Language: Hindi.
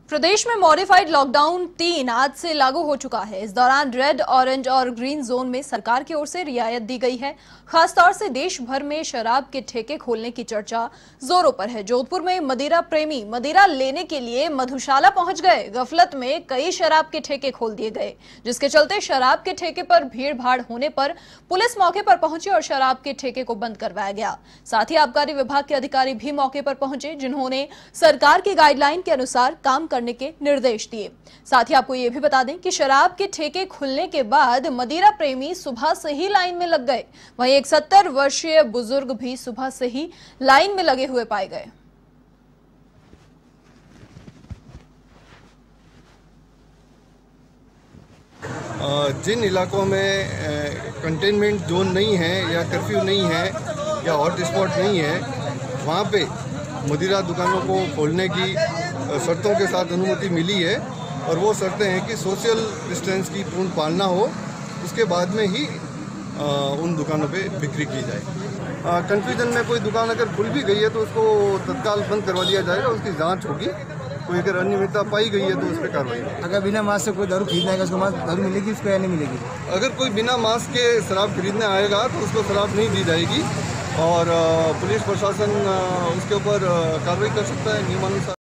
प्रदेश में मॉडिफाइड लॉकडाउन 3 आज से लागू हो चुका है। इस दौरान रेड, ऑरेंज और ग्रीन जोन में सरकार की ओर से रियायत दी गई है। खासतौर से देश भर में शराब के ठेके खोलने की चर्चा जोरों पर है। जोधपुर में मदिरा प्रेमी मदिरा लेने के लिए मधुशाला पहुंच गए। गफलत में कई शराब के ठेके खोल दिए गए, जिसके चलते शराब के ठेके पर भीड़ भाड़ होने पर पुलिस मौके पर पहुंची और शराब के ठेके को बंद करवाया गया। साथ ही आबकारी विभाग के अधिकारी भी मौके पर पहुंचे, जिन्होंने सरकार की गाइडलाइन के अनुसार काम करने के निर्देश दिए। साथ ही आपको ये भी बता दें कि शराब के ठेके खुलने के बाद मदिरा प्रेमी सुबह से ही लाइन में लग गए। वहीं एक 70 वर्षीय बुजुर्ग भी सुबह से ही लाइन में लगे हुए पाए गए। जिन इलाकों में कंटेनमेंट जोन नहीं है या कर्फ्यू नहीं है या हॉट स्पॉट नहीं है, वहाँ पे मदिरा दुकानों को खोलने की शर्तों के साथ अनुमति मिली है। और वो शर्तें हैं कि सोशल डिस्टेंस की पूर्ण पालना हो, उसके बाद में ही उन दुकानों पे बिक्री की जाए। कन्फ्यूजन में कोई दुकान अगर खुल भी गई है तो उसको तत्काल बंद करवा दिया जाएगा, उसकी जांच होगी। कोई अगर अनियमितता पाई गई है तो उस पर कार्रवाई होगी। अगर बिना मास्क से कोई दारू खरीदना है, उसको दारू मिलेगी उसको या नहीं मिलेगी? अगर कोई बिना मास्क के शराब खरीदने आएगा तो उसको शराब नहीं दी जाएगी और पुलिस प्रशासन उसके ऊपर कार्रवाई कर सकता है नियमानुसार।